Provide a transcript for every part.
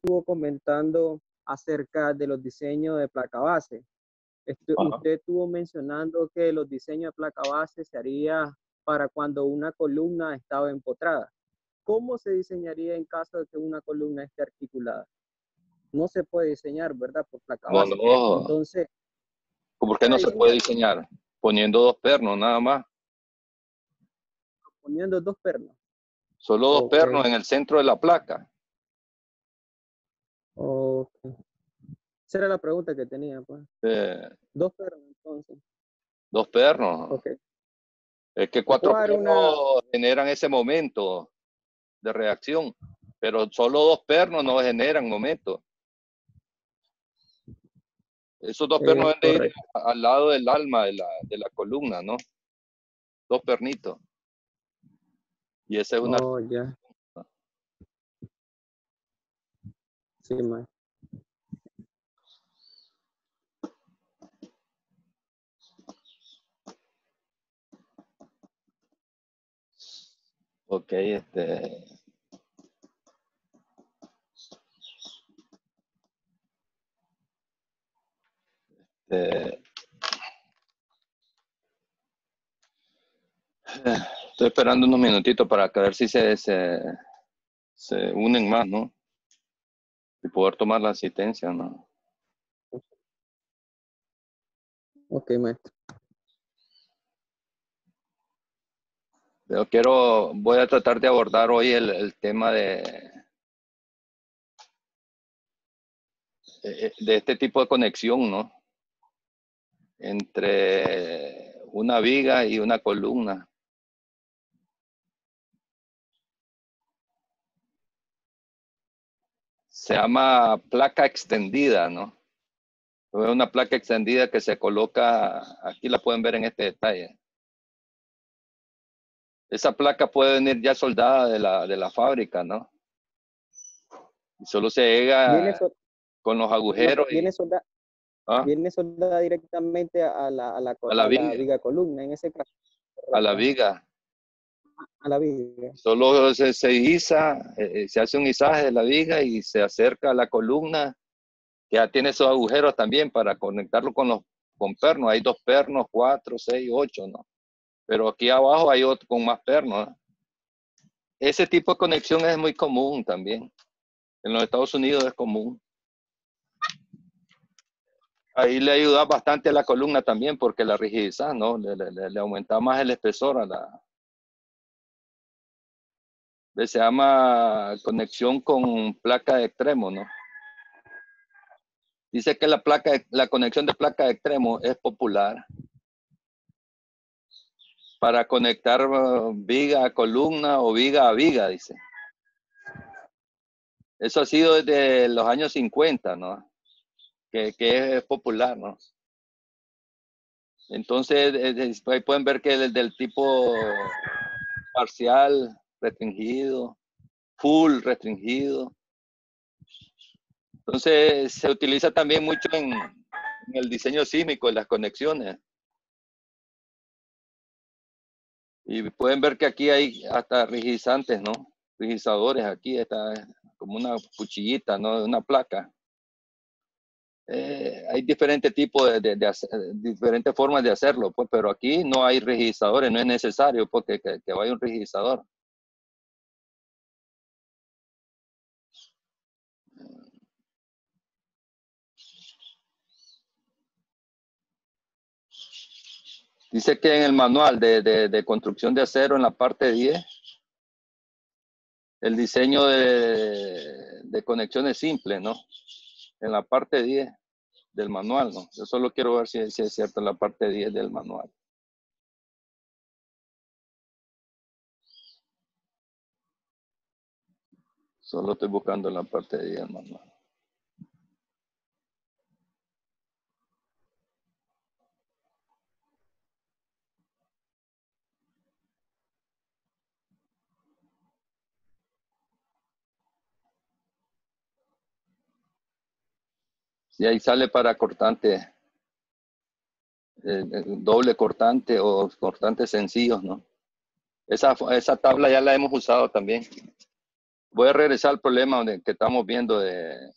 estuvo comentando acerca de los diseños de placa base. Usted estuvo mencionando que los diseños de placa base se haría para cuando una columna estaba empotrada. ¿Cómo se diseñaría en caso de que una columna esté articulada? No se puede diseñar, ¿verdad? Por placa base. No. Entonces, ¿por qué no se puede diseñar? Poniendo dos pernos nada más. Poniendo dos pernos. Solo dos pernos en el centro de la placa. Ok. Esa era la pregunta que tenía, pues. Dos pernos, entonces. Dos pernos. Ok. Es que cuatro pernos generan ese momento de reacción, pero solo dos pernos no generan momento. Esos dos pernos deben de ir al lado del alma de la columna, ¿no? Dos pernitos. Y esa es una... Oh, ya. Sí, man. Ok, estoy esperando unos minutitos para ver si se unen más, ¿no? Y poder tomar la asistencia, ¿no? Ok, maestro. Voy a tratar de abordar hoy el tema de este tipo de conexión, ¿no? Entre una viga y una columna. Se llama placa extendida, ¿no? Es una placa extendida que se coloca, aquí la pueden ver en este detalle. Esa placa puede venir ya soldada de la fábrica, ¿no? Y solo se llega con los agujeros. Viene soldada directamente a la viga columna, en ese caso. A la viga. A la viga. Solo se iza, se hace un izaje de la viga y se acerca a la columna. Ya tiene esos agujeros también para conectarlo con pernos. Hay dos pernos, 4, 6, 8, ¿no? Pero aquí abajo hay otro con más pernos, ¿no? Ese tipo de conexión es muy común también. En los Estados Unidos es común. Ahí le ayuda bastante a la columna también porque la rigidez, ¿no? Le aumenta más el espesor a la... Se llama conexión con placa de extremo, ¿no? Dice que la conexión de placa de extremo es popular para conectar viga a columna o viga a viga, dice. Eso ha sido desde los años 50, ¿no? Que es popular, ¿no? Entonces, ahí pueden ver que es del tipo parcial, restringido, full, restringido. Entonces, se utiliza también mucho en el diseño sísmico, en las conexiones. Y pueden ver que aquí hay hasta rigizantes, ¿no? Rigizadores, aquí está como una cuchillita, ¿no? Una placa. Hay diferentes tipos diferentes formas de hacerlo, pues, pero aquí no hay rigizadores, no es necesario porque que vaya un rigizador. Dice que en el manual de construcción de acero en la parte 10, el diseño de conexiones simples, ¿no? En la parte 10 del manual, ¿no? Yo solo quiero ver si es cierto en la parte 10 del manual. Solo estoy buscando en la parte 10 del manual. Y ahí sale para cortante, doble cortante o cortantes sencillos, ¿no? Esa tabla ya la hemos usado también. Voy a regresar al problema donde, que estamos viendo de...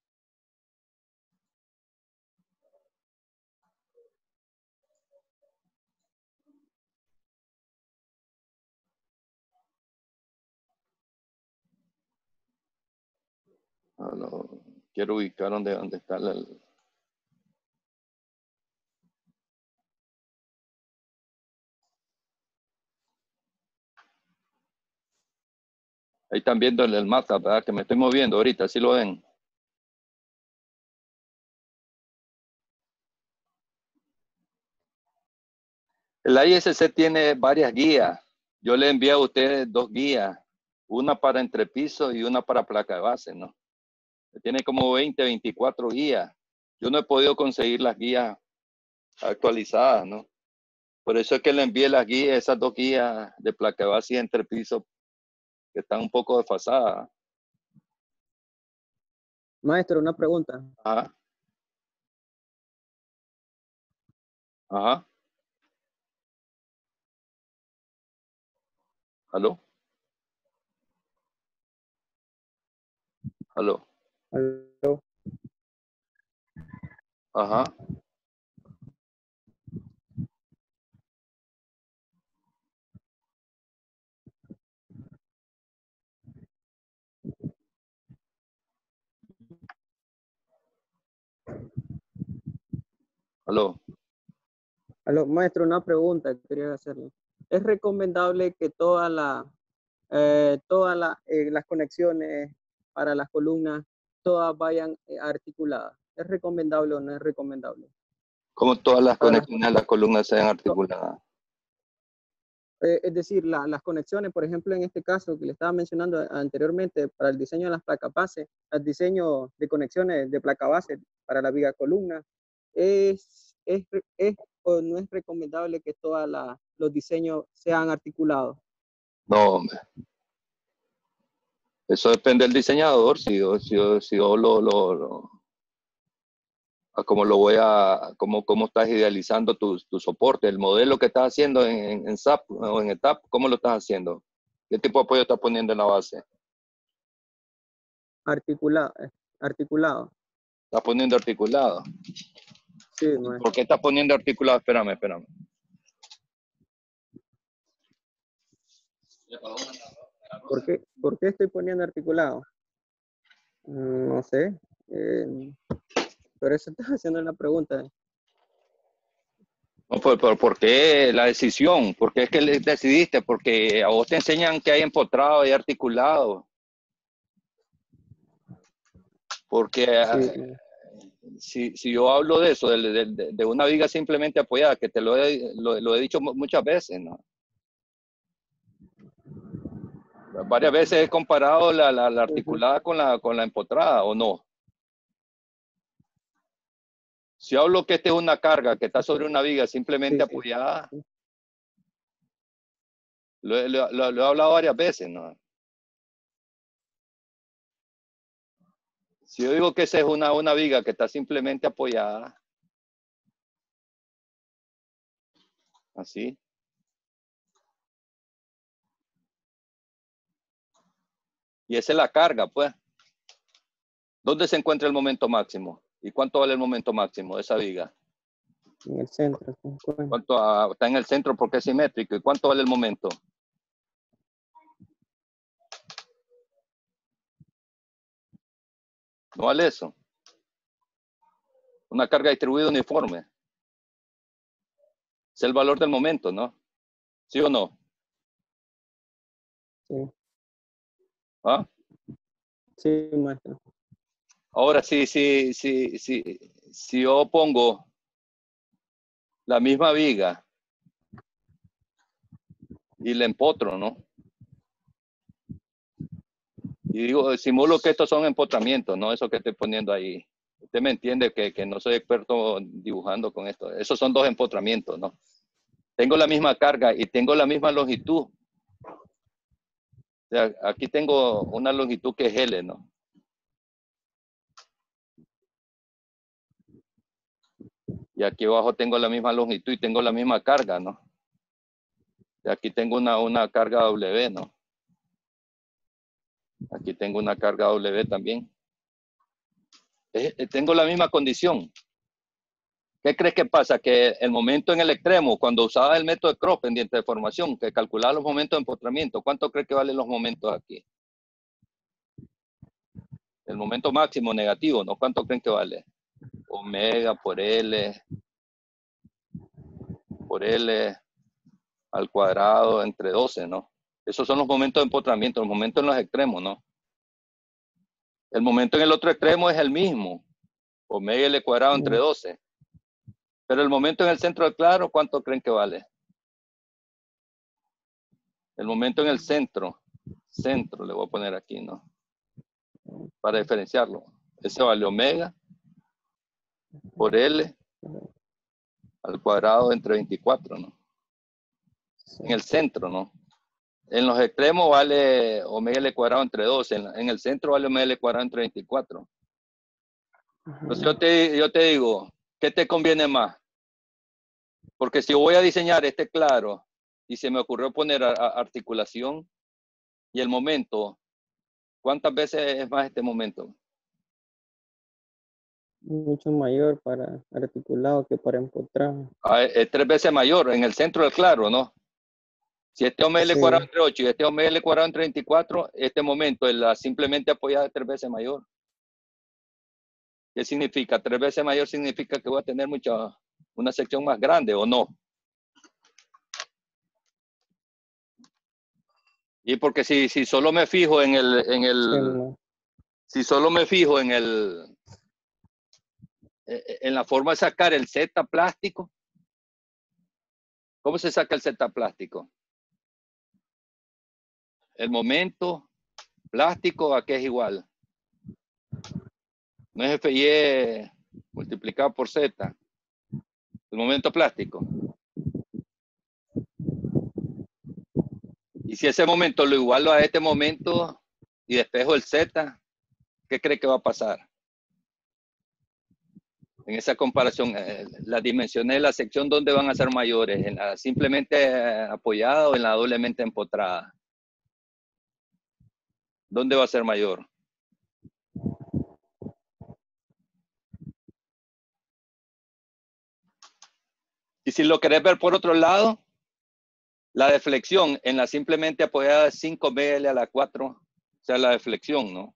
No, quiero ubicar dónde está el... Ahí están viendo el mapa, ¿verdad? Que me estoy moviendo ahorita, ¿sí lo ven? El ISC tiene varias guías. Yo le envié a ustedes 2 guías, una para entrepiso y una para placa de base, ¿no? Tiene como 20, 24 guías. Yo no he podido conseguir las guías actualizadas, ¿no? Por eso es que le envié las guías, esas 2 guías de placa de base y entrepiso que están un poco desfasadas. Maestro, una pregunta. Ajá. Ajá. ¿Aló? ¿Aló? Aló. Ajá. ¿Aló? Aló, maestro, una pregunta que quería hacerle. ¿Es recomendable que las conexiones para las columnas todas vayan articuladas? ¿Es recomendable o no es recomendable? Como todas las Para las conexiones a las columnas sean articuladas. es decir, las conexiones, por ejemplo, en este caso que le estaba mencionando anteriormente, para el diseño de las placas base, el diseño de conexiones de placa base para la viga columna, es o no es recomendable que todos los diseños sean articulados. No, hombre. Eso depende del diseñador. Si yo como lo voy a, cómo estás idealizando tu soporte, el modelo que estás haciendo en SAP o en ETAP, ¿cómo lo estás haciendo? ¿Qué tipo de apoyo estás poniendo en la base? Articulado. ¿Estás poniendo articulado? Sí, ¿Por qué estás poniendo articulado? Espérame. ¿Por qué estoy poniendo articulado? No sé. Pero eso estás haciendo la pregunta. No, ¿por qué la decisión? ¿Por qué es que decidiste? Porque a vos te enseñan que hay empotrado y articulado. Porque si yo hablo de eso, de una viga simplemente apoyada, que te lo he dicho muchas veces, ¿no? Varias veces he comparado la articulada con la empotrada, ¿o no? Si hablo que esta es una carga que está sobre una viga simplemente apoyada, lo he hablado varias veces, ¿no? Si yo digo que esa es una viga que está simplemente apoyada, así. Y esa es la carga, pues. ¿Dónde se encuentra el momento máximo? ¿Y cuánto vale el momento máximo de esa viga? En el centro. Está en el centro porque es simétrico. ¿Y cuánto vale el momento? No vale eso. Una carga distribuida uniforme. Es el valor del momento, ¿no? ¿Sí o no? Sí. ¿Ah? Sí, maestro. Ahora, si yo pongo la misma viga y la empotro, ¿no? Y digo, simulo que estos son empotramientos, ¿no? Eso que estoy poniendo ahí. Usted me entiende que no soy experto dibujando con esto. Esos son 2 empotramientos, ¿no? Tengo la misma carga y tengo la misma longitud. O sea, aquí tengo una longitud que es L, ¿no? Y aquí abajo tengo la misma longitud y tengo la misma carga, ¿no? Y aquí tengo una carga W, ¿no? Aquí tengo una carga W también. Tengo la misma condición. ¿Qué crees que pasa? Que el momento en el extremo, cuando usaba el método de Cross, pendiente de formación, que calculaba los momentos de empotramiento, ¿cuánto crees que valen los momentos aquí? El momento máximo negativo, ¿no? ¿Cuánto creen que vale? Omega por L al cuadrado entre 12, ¿no? Esos son los momentos de empotramiento, los momentos en los extremos, ¿no? El momento en el otro extremo es el mismo, omega L cuadrado entre 12. Pero el momento en el centro del claro, ¿cuánto creen que vale? El momento en el centro le voy a poner aquí, ¿no? Para diferenciarlo. Ese vale omega por L al cuadrado entre 24, ¿no? En el centro, ¿no? En los extremos vale omega L cuadrado entre 12. En el centro vale omega L cuadrado entre 24. Entonces yo te digo, ¿qué te conviene más? Porque si voy a diseñar este claro y se me ocurrió poner articulación y el momento, ¿cuántas veces es más este momento? Mucho mayor para articulado que para empotrado. Es 3 veces mayor en el centro del claro, ¿no? Si este omega L cuadrado entre 8 y este omega L cuadrado entre 24, este momento es la simplemente apoyada es 3 veces mayor. ¿Qué significa? 3 veces mayor significa que voy a tener una sección más grande, ¿o no? Y porque si solo me fijo si solo me fijo en la forma de sacar el Z plástico, ¿cómo se saca el Z plástico? El momento plástico, ¿a qué es igual? No es FY multiplicado por Z. El momento plástico. Y si ese momento lo igualo a este momento y despejo el Z, ¿qué cree que va a pasar? En esa comparación, las dimensiones de la sección, ¿dónde van a ser mayores? ¿En la simplemente apoyada o en la doblemente empotrada? ¿Dónde va a ser mayor? Y si lo querés ver por otro lado, la deflexión en la simplemente apoyada es 5 BL a la 4, o sea, la deflexión, ¿no?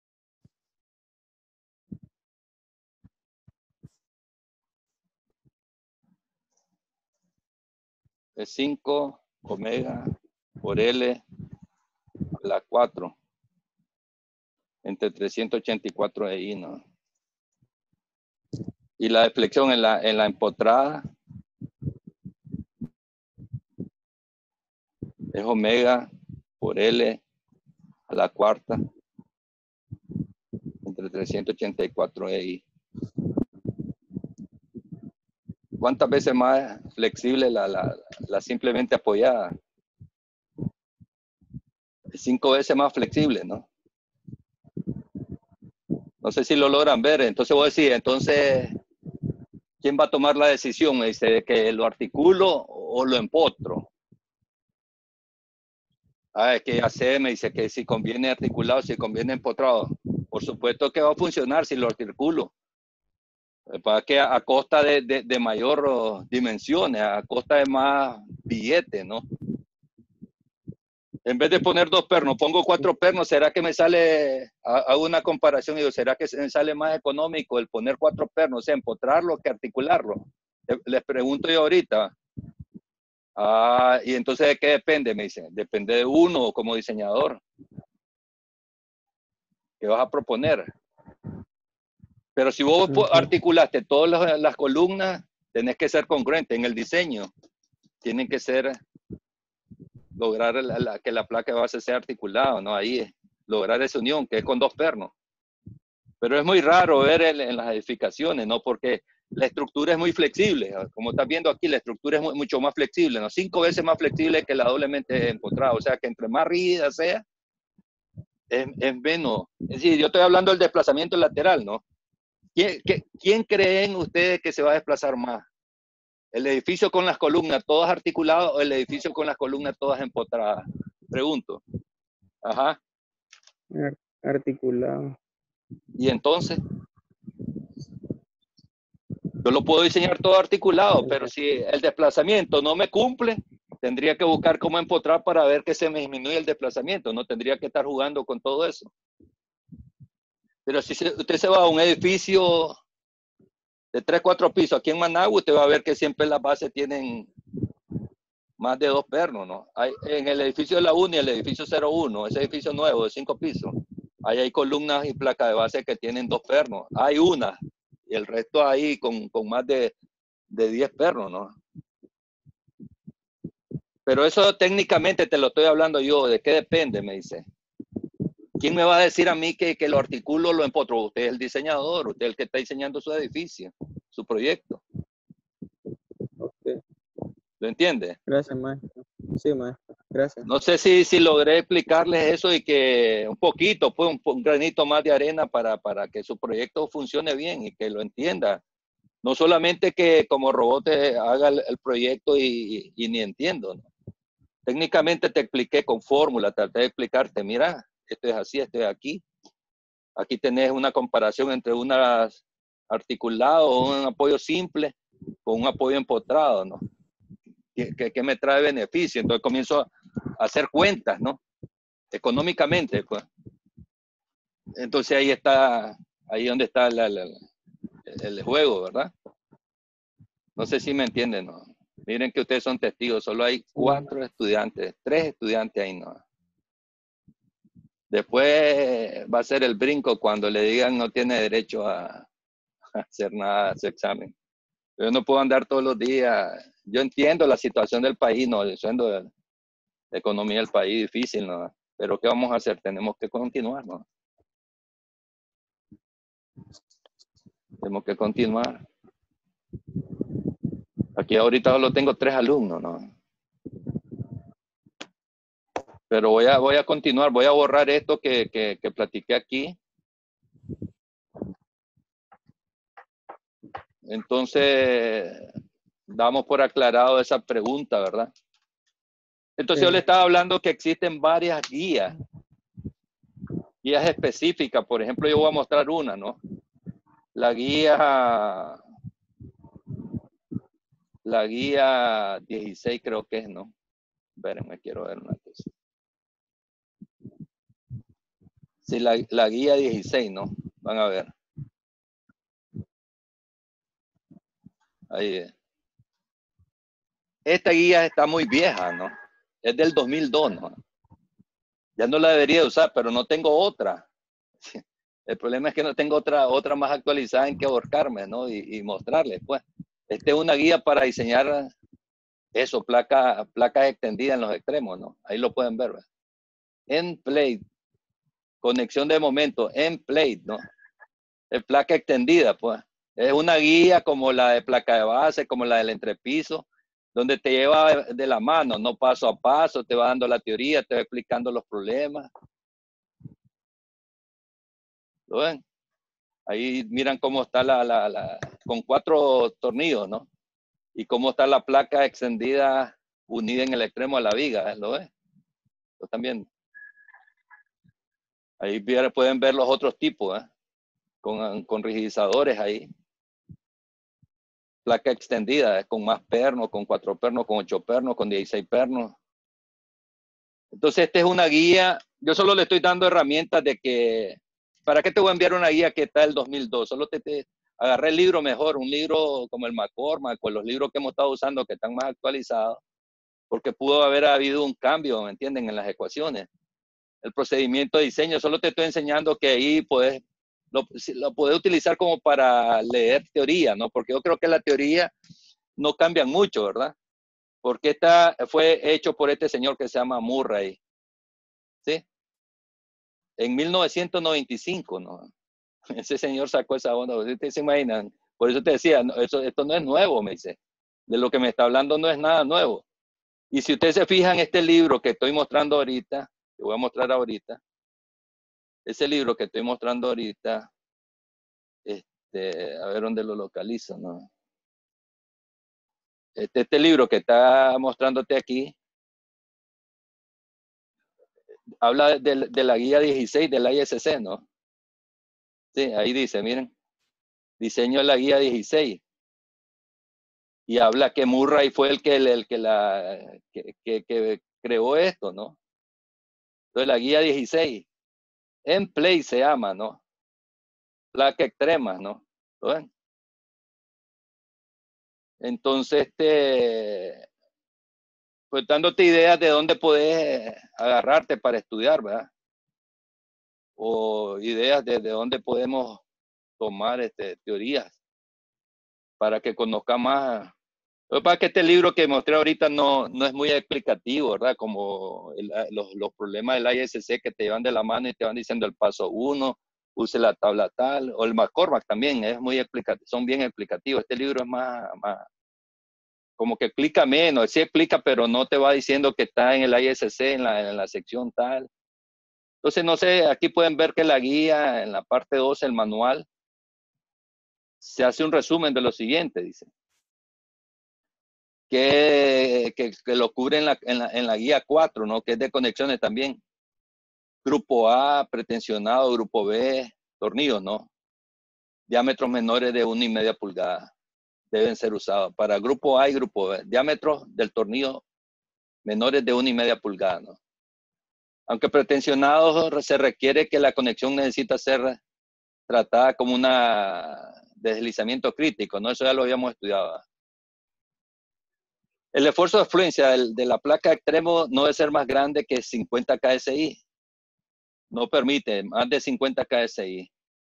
Es 5 omega por L a la 4 entre 384 de I, ¿no? Y la deflexión en la empotrada es omega por L a la cuarta entre 384 de I. ¿Cuántas veces más flexible la simplemente apoyada? 5 veces más flexible, ¿no? No sé si lo logran ver. Entonces voy a decir, entonces, ¿quién va a tomar la decisión? Me dice, ¿que lo articulo o lo empotro? Es que ya sé, me dice que si conviene articulado, si conviene empotrado. Por supuesto que va a funcionar si lo articulo. Para que a costa de mayor dimensiones, a costa de más billetes, ¿no? En vez de poner 2 pernos, pongo 4 pernos, ¿será que me sale, hago una comparación y digo, ¿será que me sale más económico el poner 4 pernos, o sea, empotrarlo que articularlo? Les pregunto yo ahorita. Y entonces, ¿de qué depende? Me dicen, depende de uno como diseñador. ¿Qué vas a proponer? Pero si vos articulaste todas las columnas, tenés que ser congruente en el diseño. Tienen que ser, lograr que la placa de base sea articulada, ¿no? Ahí es, lograr esa unión, que es con 2 pernos. Pero es muy raro ver en las edificaciones, ¿no? Porque la estructura es muy flexible. Como estás viendo aquí, la estructura es mucho más flexible, ¿no? 5 veces más flexible que la doblemente empotrada. O sea, que entre más rígida sea, es menos. Es decir, yo estoy hablando del desplazamiento lateral, ¿no? ¿Quién creen ustedes que se va a desplazar más? ¿El edificio con las columnas todas articuladas o el edificio con las columnas todas empotradas? Pregunto. Ajá. Articulado. Y entonces, yo lo puedo diseñar todo articulado, pero si el desplazamiento no me cumple, tendría que buscar cómo empotrar para ver que se me disminuye el desplazamiento. No tendría que estar jugando con todo eso. Pero si usted se va a un edificio de 3, 4 pisos aquí en Managua, usted va a ver que siempre las bases tienen más de 2 pernos, ¿no? En el edificio de la UNI, el edificio 01, ese edificio nuevo de 5 pisos, ahí hay columnas y placas de base que tienen 2 pernos. Hay una, y el resto ahí con más de 10 pernos, ¿no? Pero eso técnicamente te lo estoy hablando yo, ¿de qué depende? Me dice. ¿Quién me va a decir a mí que lo articulo, lo empotro? Usted es el diseñador, usted es el que está diseñando su edificio, su proyecto. Okay. ¿Lo entiende? Gracias, maestro. Sí, maestro. Gracias. No sé si logré explicarles eso y que un poquito, pues un granito más de arena para que su proyecto funcione bien y que lo entienda. No solamente que como robot haga el proyecto y ni entiendo, ¿no? Técnicamente te expliqué con fórmula, traté de explicarte, mira, esto es así, esto es aquí. Aquí tenés una comparación entre un articulado o un apoyo simple con un apoyo empotrado, ¿no? Que me trae beneficio. Entonces comienzo a hacer cuentas, ¿no? Económicamente, pues. Entonces ahí está, ahí donde está el juego, ¿verdad? No sé si me entienden, ¿no? Miren que ustedes son testigos, solo hay 4 estudiantes, 3 estudiantes ahí, ¿no? Después va a ser el brinco cuando le digan no tiene derecho a hacer nada, a su examen. Yo no puedo andar todos los días. Yo entiendo la situación del país, ¿no? Siendo la economía del país difícil, ¿no? Pero ¿qué vamos a hacer? Tenemos que continuar, ¿no? Tenemos que continuar. Aquí ahorita solo tengo 3 alumnos, ¿no? Pero voy a continuar, voy a borrar esto que platiqué aquí. Entonces, damos por aclarado esa pregunta, ¿verdad? Entonces yo le estaba hablando que existen varias guías específicas. Por ejemplo, yo voy a mostrar una, ¿no? La guía 16 creo que es, ¿no? Espérenme, quiero ver una cosa. Sí, la guía 16, ¿no? Van a ver. Ahí es. Esta guía está muy vieja, ¿no? Es del 2002, ¿no? Ya no la debería usar, pero no tengo otra. El problema es que no tengo otra más actualizada en que ahorcarme, ¿no? Y mostrarles, pues. Esta es una guía para diseñar eso, placas extendidas en los extremos, ¿no? Ahí lo pueden ver, ¿verdad? End plate, conexión de momento, end plate, ¿no? Es placa extendida, pues. Es una guía como la de placa de base, como la del entrepiso, donde te lleva de la mano, no paso a paso, te va dando la teoría, te va explicando los problemas. ¿Lo ven? Ahí miran cómo está con 4 tornillos, ¿no? Y cómo está la placa extendida unida en el extremo de la viga, ¿lo ven? ¿Lo están viendo? Ahí pueden ver los otros tipos, ¿eh? Con rigidizadores ahí. Placa extendida, con más pernos, con 4 pernos, con 8 pernos, con 16 pernos. Entonces, esta es una guía. Yo solo le estoy dando herramientas de que, ¿para qué te voy a enviar una guía que está del 2002? Solo te agarré el libro mejor, un libro como el McCormack, con los libros que hemos estado usando que están más actualizados, porque pudo haber habido un cambio, ¿me entienden?, en las ecuaciones. El procedimiento de diseño, solo te estoy enseñando que ahí lo puedes utilizar como para leer teoría, ¿no? Porque yo creo que la teoría no cambia mucho, ¿verdad? Porque esta fue hecho por este señor que se llama Murray, ¿sí? En 1995, ¿no? Ese señor sacó esa onda, ustedes se imaginan. Por eso te decía, no, esto no es nuevo, me dice. De lo que me está hablando no es nada nuevo. Y si ustedes se fijan en este libro que estoy mostrando ahorita, que voy a mostrar ahorita, ese libro que estoy mostrando ahorita, a ver dónde lo localizo, ¿no? Este libro que está mostrándote aquí, habla de la guía 16 de la ISC, ¿no? Sí, ahí dice, miren, diseño de la guía 16. Y habla que Murray fue el que creó esto, ¿no? Entonces la guía 16, en play se llama, ¿no? Placa extrema, ¿no? ¿Ven? Entonces, pues dándote ideas de dónde puedes agarrarte para estudiar, ¿verdad? O ideas de dónde podemos tomar teorías para que conozca más. Lo que pasa es que este libro que mostré ahorita no es muy explicativo, ¿verdad? Como los problemas del ISC que te llevan de la mano y te van diciendo el paso 1, use la tabla tal, o el McCormack también es muy explicativo, son bien explicativos. Este libro es más como que explica menos, sí explica, pero no te va diciendo que está en el ISC, en la sección tal. Entonces, no sé, aquí pueden ver que la guía, en la parte 2, el manual, se hace un resumen de lo siguiente, dice. Que lo cubre en la guía 4, ¿no? Que es de conexiones también. Grupo A, pretensionado, grupo B, tornillos, ¿no? Diámetros menores de 1,5 pulgadas deben ser usados. Para grupo A y grupo B, diámetros del tornillo menores de 1,5 pulgadas, ¿no? Aunque pretensionados, se requiere que la conexión necesita ser tratada como una deslizamiento crítico, ¿no? Eso ya lo habíamos estudiado. El esfuerzo de fluencia de la placa extremo no debe ser más grande que 50 KSI. No permite más de 50 KSI.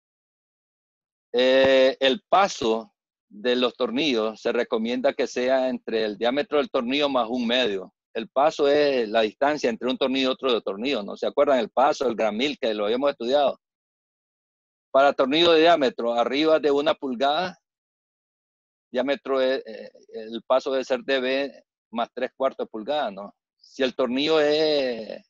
El paso de los tornillos se recomienda que sea entre el diámetro del tornillo más 1/2. El paso es la distancia entre un tornillo y otro de tornillo, ¿no? ¿Se acuerdan el paso, el gran mil que lo habíamos estudiado? Para tornillo de diámetro arriba de 1 pulgada, diámetro el paso debe ser dB más 3/4 pulgada, ¿no? Si el tornillo es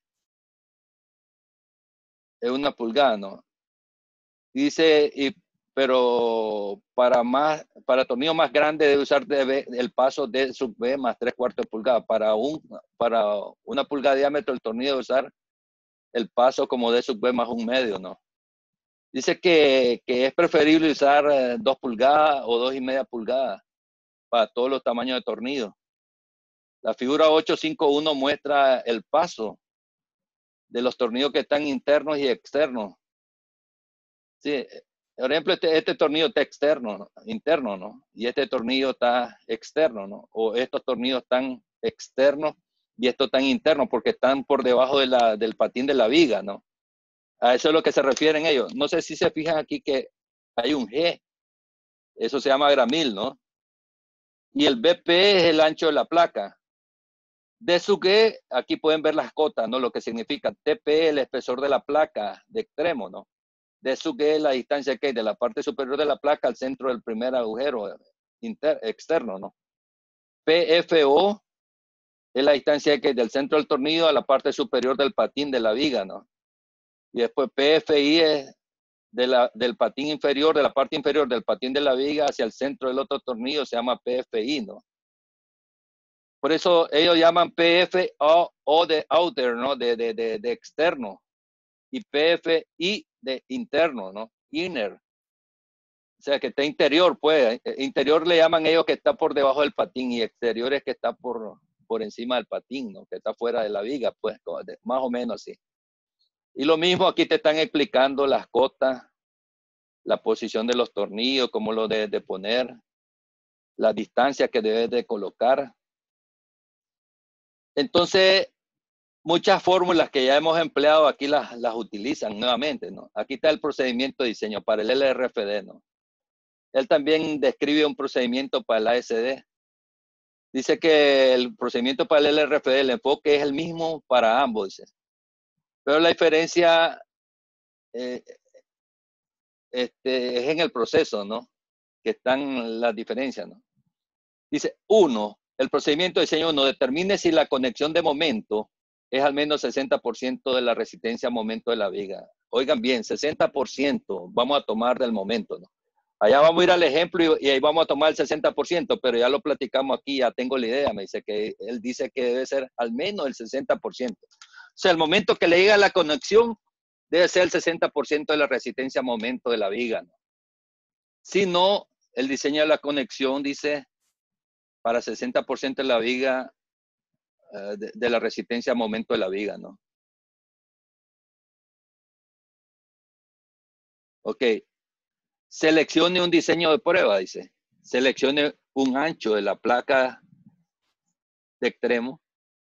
1 pulgada, ¿no? Dice, pero para tornillo más grande debe usar el paso de sub B más 3/4 pulgada. Para 1 pulgada de diámetro el tornillo debe usar el paso como de sub B más 1/2, ¿no? Dice que es preferible usar 2 pulgadas o 2,5 pulgadas para todos los tamaños de tornillo. La figura 851 muestra el paso de los tornillos que están internos y externos. Sí, por ejemplo, este tornillo está interno, ¿no? Y este tornillo está externo, ¿no? O estos tornillos están externos y estos están internos porque están por debajo del patín de la viga, ¿no? A eso es lo que se refieren ellos. No sé si se fijan aquí que hay un G. Eso se llama gramil, ¿no? Y el BP es el ancho de la placa. De su que, aquí pueden ver las cotas, ¿no? Lo que significa TP, el espesor de la placa de extremo, ¿no? De su que es la distancia que hay de la parte superior de la placa al centro del primer agujero externo, ¿no? PFO es la distancia que hay del centro del tornillo a la parte superior del patín de la viga, ¿no? Y después PFI es del patín inferior, de la parte inferior del patín de la viga hacia el centro del otro tornillo, se llama PFI, ¿no? Por eso ellos llaman PFO de outer, ¿no? De externo. Y PFI de interno, ¿no? Inner. O sea, que está interior, pues. Interior le llaman ellos que está por debajo del patín y exterior es que está por encima del patín, ¿no? Que está fuera de la viga, pues, más o menos así. Y lo mismo aquí te están explicando las cotas, la posición de los tornillos, cómo lo debes de poner, la distancia que debes de colocar. Entonces, muchas fórmulas que ya hemos empleado aquí las utilizan nuevamente, ¿no? Aquí está el procedimiento de diseño para el LRFD, ¿no? Él también describe un procedimiento para el ASD. Dice que el procedimiento para el LRFD, el enfoque es el mismo para ambos, dice. Pero la diferencia es en el proceso, ¿no? Que están las diferencias, ¿no? Dice, el procedimiento de diseño 1 determine si la conexión de momento es al menos 60% de la resistencia a momento de la viga. Oigan bien, 60% vamos a tomar del momento, ¿no? Allá vamos a ir al ejemplo y ahí vamos a tomar el 60%, pero ya lo platicamos aquí, ya tengo la idea. Él dice que debe ser al menos el 60%. sea, el momento que le llega la conexión debe ser el 60% de la resistencia a momento de la viga, ¿no? Si no, el diseño de la conexión dice para 60% de la viga, de la resistencia a momento de la viga, ¿no? Ok. Seleccione un diseño de prueba, dice. Seleccione un ancho de la placa de extremo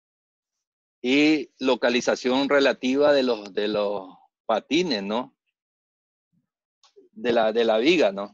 y localización relativa de los patines, ¿no? De la viga, ¿no?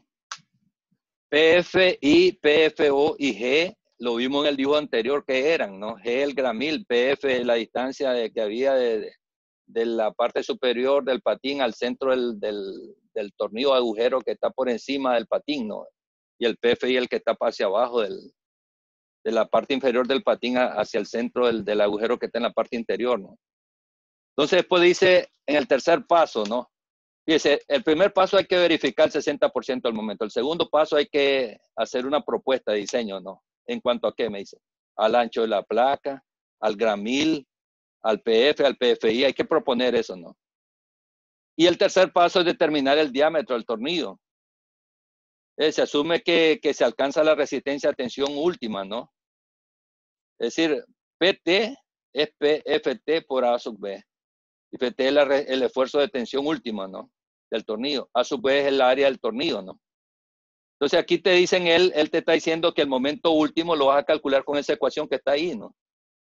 PFI, PFO y G, lo vimos en el dibujo anterior que eran, ¿no? G el gramil, PF la distancia que había de la parte superior del patín al centro del tornillo de agujero que está por encima del patín, ¿no? Y el PFI el que está hacia abajo de la parte inferior del patín hacia el centro del agujero que está en la parte interior, ¿no? Entonces después dice en el tercer paso, ¿no? Fíjese, el primer paso hay que verificar el 60% del momento. El segundo paso hay que hacer una propuesta de diseño, ¿no? ¿En cuanto a qué? Me dice. Al ancho de la placa, al gramil, al PF, al PFI. Hay que proponer eso, ¿no? Y el tercer paso es determinar el diámetro del tornillo. Se asume que se alcanza la resistencia a tensión última, ¿no? Es decir, PT es PFT por A sub B. Y PT es el esfuerzo de tensión última, ¿no? Del tornillo. A su vez es el área del tornillo, ¿no? Entonces aquí te dicen, él te está diciendo que el momento último lo vas a calcular con esa ecuación que está ahí, ¿no?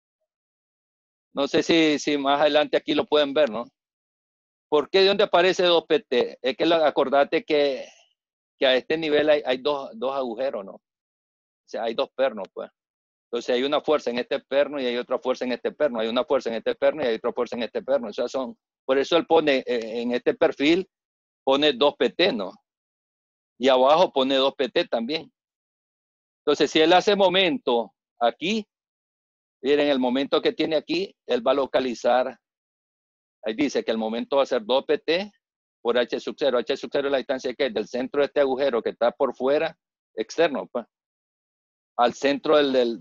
No sé si más adelante aquí lo pueden ver, ¿no? ¿Por qué de dónde aparece 2PT? Es que acordate que a este nivel hay dos agujeros, ¿no? O sea, hay dos pernos, pues. Entonces hay una fuerza en este perno y hay otra fuerza en este perno. Hay una fuerza en este perno y hay otra fuerza en este perno. O sea, por eso él pone en este perfil, pone 2PT, ¿no? Y abajo pone 2PT también. Entonces, si él hace momento aquí, miren, el momento que tiene aquí, él va a localizar, ahí dice que el momento va a ser 2PT por H sub 0. H sub 0 es la distancia que es del centro de este agujero que está por fuera, externo, pues, al centro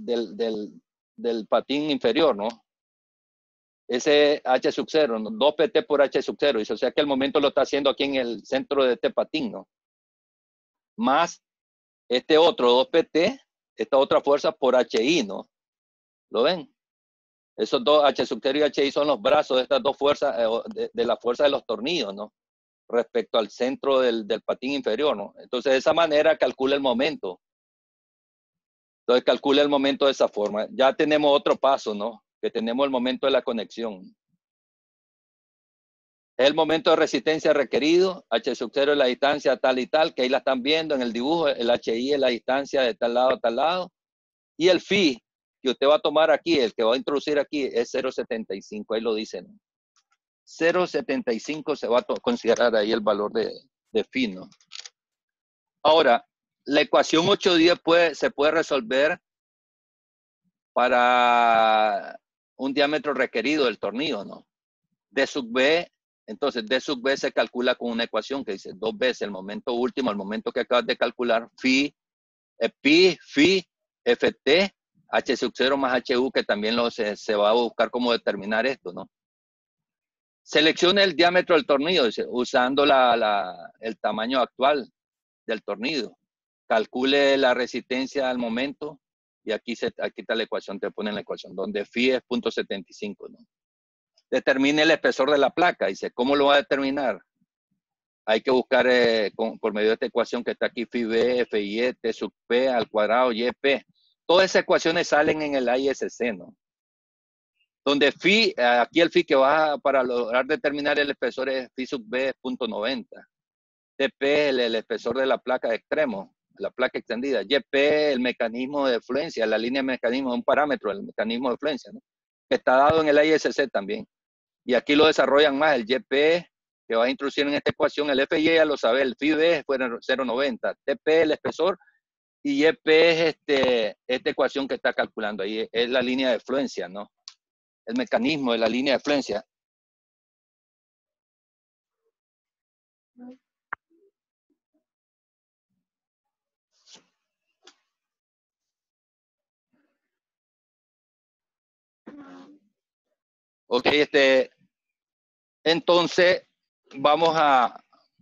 del patín inferior, ¿no? Ese H sub 0, ¿no? 2PT por H sub 0. O sea que el momento lo está haciendo aquí en el centro de este patín, ¿no? Más este otro 2PT, esta otra fuerza por HI, ¿no? ¿Lo ven? Esos dos, H sub 0 y HI, son los brazos de estas dos fuerzas, de la fuerza de los tornillos, ¿no? Respecto al centro del patín inferior, ¿no? Entonces, de esa manera calcula el momento. Entonces, calcula el momento de esa forma. Ya tenemos otro paso, ¿no? Que tenemos el momento de la conexión. Es el momento de resistencia requerido. H sub 0 es la distancia tal y tal, que ahí la están viendo en el dibujo. El HI es la distancia de tal lado a tal lado. Y el phi que usted va a tomar aquí, el que va a introducir aquí, es 0.75. Ahí lo dicen. 0.75 se va a considerar ahí el valor de phi, ¿no? Ahora, la ecuación 810 se puede resolver para un diámetro requerido del tornillo, ¿no? D sub B, entonces D sub B se calcula con una ecuación que dice 2 veces el momento último, el momento que acabas de calcular, phi, pi, phi, ft, h sub 0 más hu, que también se va a buscar cómo determinar esto, ¿no? Seleccione el diámetro del tornillo, dice, usando el tamaño actual del tornillo. Calcule la resistencia al momento y aquí está la ecuación, te ponen la ecuación, donde phi es 0.75, ¿no? Determine el espesor de la placa. Dice, ¿cómo lo va a determinar? Hay que buscar por medio de esta ecuación que está aquí, phi b, FI, T sub P al cuadrado, YP. Todas esas ecuaciones salen en el ISC, ¿no? Donde phi, aquí el phi que va para lograr determinar el espesor es phi sub B 0.90. TP, el espesor de la placa de extremo, la placa extendida. YP, el mecanismo de fluencia, la línea de mecanismo, un parámetro del mecanismo de fluencia, ¿no? Que está dado en el ISC también. Y aquí lo desarrollan más, el YP, que va a introducir en esta ecuación, el FY ya lo sabe, el FIB fue 0.90, TP, el espesor, y YP es esta ecuación que está calculando ahí, es la línea de fluencia, ¿no? El mecanismo de la línea de fluencia. Ok, entonces vamos a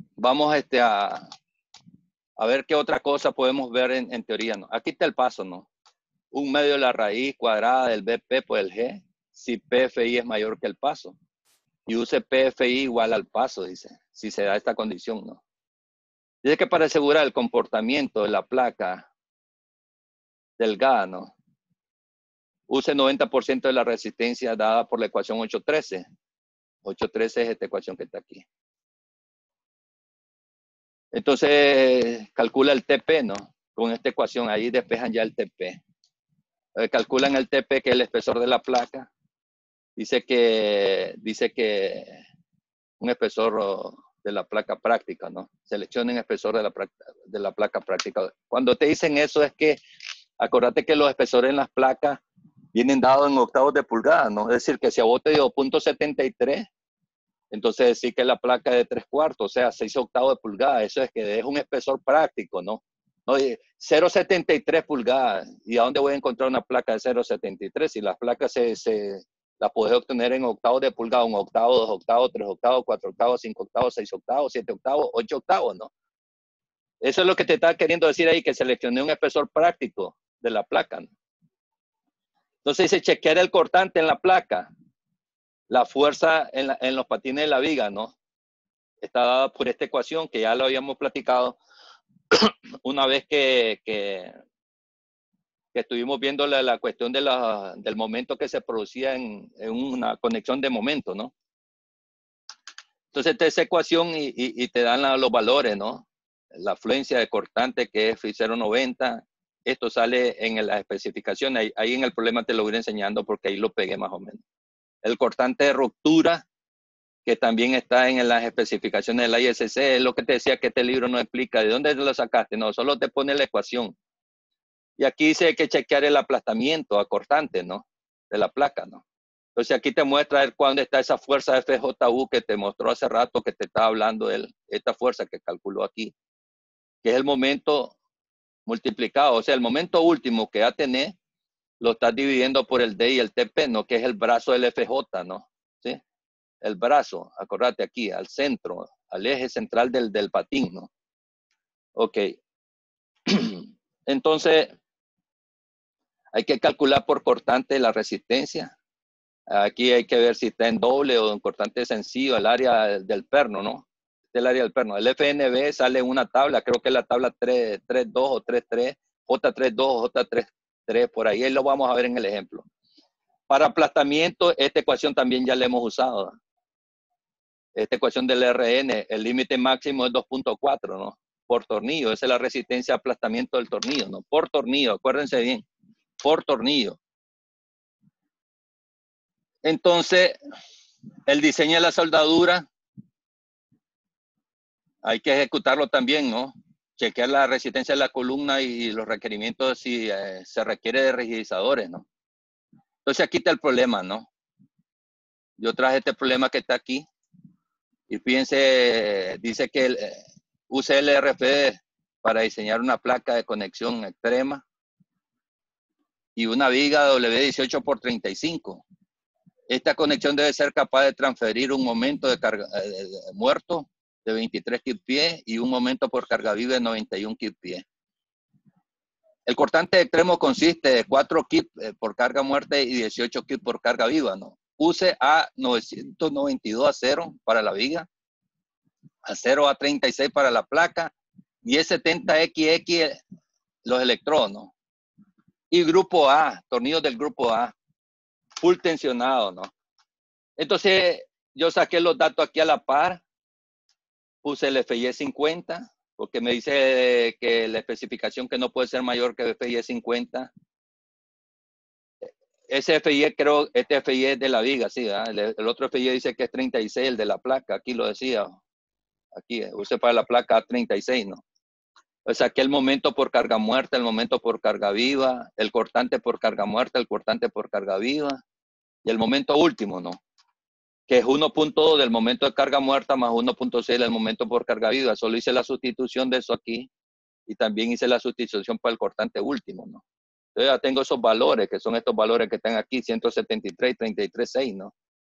ver qué otra cosa podemos ver en teoría, ¿no? Aquí está el paso, ¿no? 1 medio de la raíz cuadrada del BP por el G, si PFI es mayor que el paso. Y use PFI igual al paso, dice, si se da esta condición, ¿no? Dice que para asegurar el comportamiento de la placa delgada, ¿no? Use 90% de la resistencia dada por la ecuación 813. 813 es esta ecuación que está aquí. Entonces, calcula el TP, ¿no? Con esta ecuación, ahí despejan ya el TP. Calculan el TP, que es el espesor de la placa. Dice que un espesor de la placa práctica, ¿no? Seleccionen espesor de la placa práctica. Cuando te dicen eso es que, acuérdate que los espesores en las placas vienen dados en octavos de pulgada, ¿no? Es decir, que si a vos te dio 0.73, entonces decir que la placa es de 3/4, o sea, 6 octavos de pulgada. Eso es que es un espesor práctico, ¿no? No, 0.73 pulgadas. ¿Y a dónde voy a encontrar una placa de 0.73? Si las placas las puedes obtener en octavos de pulgada, 1 octavo, 2 octavos, 3 octavos, 4 octavos, 5 octavos, 6 octavos, 7 octavos, 8 octavos, ¿no? Eso es lo que te está queriendo decir ahí, que seleccioné un espesor práctico de la placa, ¿no? Entonces dice chequear el cortante en la placa. La fuerza en los patines de la viga, ¿no? Está dada por esta ecuación que ya lo habíamos platicado una vez que estuvimos viendo la cuestión del momento que se producía en una conexión de momento, ¿no? Entonces, esta ecuación y te dan los valores, ¿no? La afluencia de cortante, que es 0.90. Esto sale en las especificaciones. Ahí en el problema te lo voy enseñando porque ahí lo pegué más o menos. El cortante de ruptura, que también está en las especificaciones del ISC, es lo que te decía que este libro no explica. ¿De dónde lo sacaste? No, solo te pone la ecuación. Y aquí dice que hay que chequear el aplastamiento a cortante, ¿no? De la placa, ¿no? Entonces aquí te muestra cuándo está esa fuerza FJU que te mostró hace rato, que te estaba hablando de esta fuerza que calculó aquí, que es el momento multiplicado. O sea, el momento último que ya tenés, lo estás dividiendo por el D y el TP, ¿no? Que es el brazo del FJ, ¿no? ¿Sí? El brazo, acordate aquí, al centro, al eje central del patín, ¿no? Ok. Entonces, hay que calcular por cortante la resistencia. Aquí hay que ver si está en doble o en cortante sencillo el área del perno, ¿no? Este es el área del perno. El FNB sale en una tabla, creo que es la tabla 3.2 o 3.3, J32, J33, por ahí lo vamos a ver en el ejemplo. Para aplastamiento, esta ecuación también ya la hemos usado. Esta ecuación del RN, el límite máximo es 2.4, ¿no? Por tornillo, esa es la resistencia de aplastamiento del tornillo, ¿no? Por tornillo, acuérdense bien, por tornillo. Entonces, el diseño de la soldadura, hay que ejecutarlo también, ¿no? Chequear la resistencia de la columna y los requerimientos si se requiere de rigidizadores, ¿no? Entonces, aquí está el problema, ¿no? Yo traje este problema que está aquí. Y fíjense, dice que use el RFD para diseñar una placa de conexión extrema y una viga W18 por 35. Esta conexión debe ser capaz de transferir un momento de carga muerto de 23 kPa y un momento por carga viva de 91 kPa. El cortante extremo consiste de 4 kPa por carga muerta y 18 kPa por carga viva, ¿no? Use A992 a 0 para la viga, a 0 a 36 para la placa y E70XX los electrodos, ¿no? Y grupo A, tornillos del grupo A, full tensionado, ¿no? Entonces, yo saqué los datos aquí a la par, puse el FI 50, porque me dice que la especificación que no puede ser mayor que el FI 50. Ese FI, creo, este FI es de la viga, sí, ¿verdad? El otro FI dice que es 36, el de la placa, aquí lo decía. Aquí, use para la placa 36, ¿no? O sea, que el momento por carga muerta, el momento por carga viva, el cortante por carga muerta, el cortante por carga viva, y el momento último, ¿no? Que es 1.2 del momento de carga muerta más 1.6 del momento por carga viva. Solo hice la sustitución de eso aquí y también hice la sustitución para el cortante último, ¿no? Entonces ya tengo esos valores, que son estos valores que están aquí, 173 y 33.6, ¿no?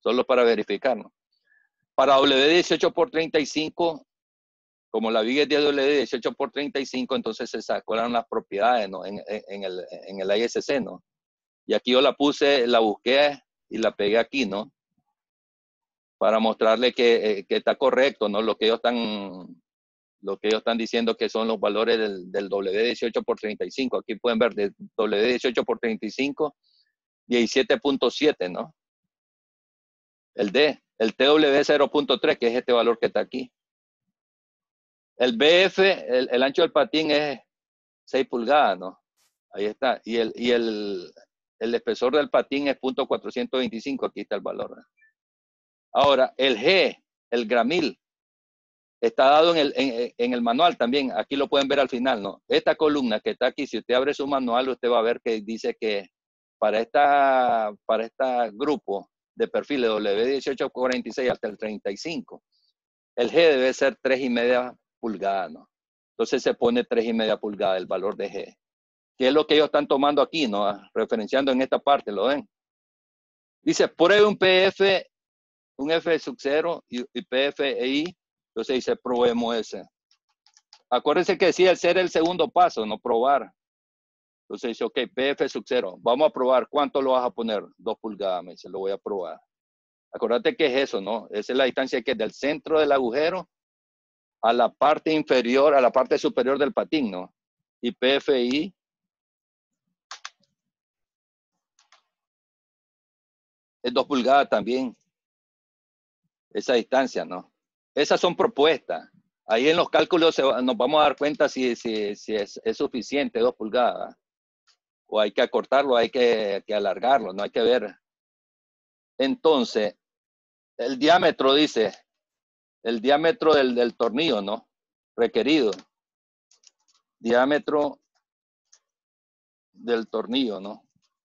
Solo para verificar, ¿no? Para W18 por 35, como la viga es de W18 por 35, entonces se sacaron las propiedades, ¿no? En el ISC, ¿no? Y aquí yo la puse, la busqué y la pegué aquí, ¿no? Para mostrarle que está correcto, ¿no? Lo que ellos están diciendo que son los valores del W18 por 35. Aquí pueden ver de W18 por 35, 17.7, ¿no? El TW 0.3, que es este valor que está aquí. El BF, el ancho del patín es 6 pulgadas, ¿no? Ahí está. Y el espesor del patín es .425. Aquí está el valor, ¿no? Ahora, el G, el gramil, está dado en el manual también. Aquí lo pueden ver al final, ¿no? Esta columna que está aquí, si usted abre su manual, usted va a ver que dice que para este grupo de perfiles W1846 hasta el 35, el G debe ser 3,5 pulgadas, ¿no? Entonces se pone 3,5 pulgadas el valor de G. ¿Qué es lo que ellos están tomando aquí, ¿no? Referenciando en esta parte, ¿lo ven? Dice, pruebe un PF, un F sub 0 y PFI. Entonces dice, probemos ese. Acuérdense que decía el ser el segundo paso, no probar. Entonces dice, ok, PF sub 0. Vamos a probar. ¿Cuánto lo vas a poner? 2 pulgadas, me dice, lo voy a probar. Acuérdate que es eso, ¿no? Esa es la distancia que es del centro del agujero a la parte inferior, a la parte superior del patín, ¿no? Y PFI es 2 pulgadas también. Esa distancia, ¿no? Esas son propuestas. Ahí en los cálculos nos vamos a dar cuenta si es suficiente 2 pulgadas. O hay que acortarlo, hay que alargarlo, no hay que ver. Entonces, el diámetro dice, el diámetro del tornillo, ¿no? Requerido. Diámetro del tornillo, ¿no?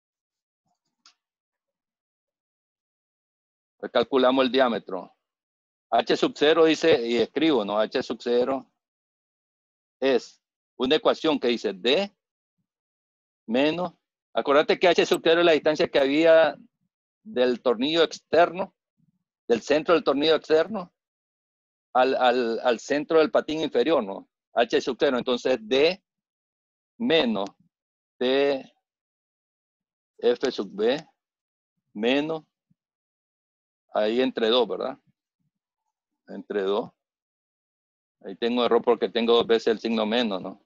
Pues calculamos el diámetro. H sub 0 dice, y escribo, ¿no? H sub 0 es una ecuación que dice D menos, acuérdate que H sub 0 es la distancia que había del tornillo externo, del centro del tornillo externo, al centro del patín inferior, ¿no? H sub 0, entonces D menos T F sub B menos, ahí entre 2, ¿verdad? Entre 2. Ahí tengo error porque tengo 2 veces el signo menos, ¿no?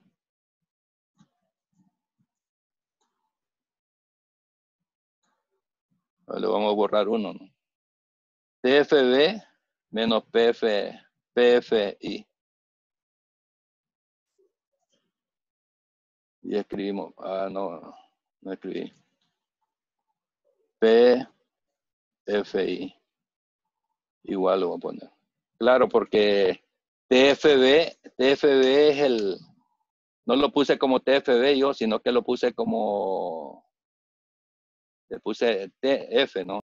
Le vamos a borrar uno, ¿no? TFB menos PFI. Y escribimos, no escribí. PFI. Igual lo voy a poner. Claro, porque TFB es no lo puse como TFB yo, sino que lo puse como, le puse TF, ¿no?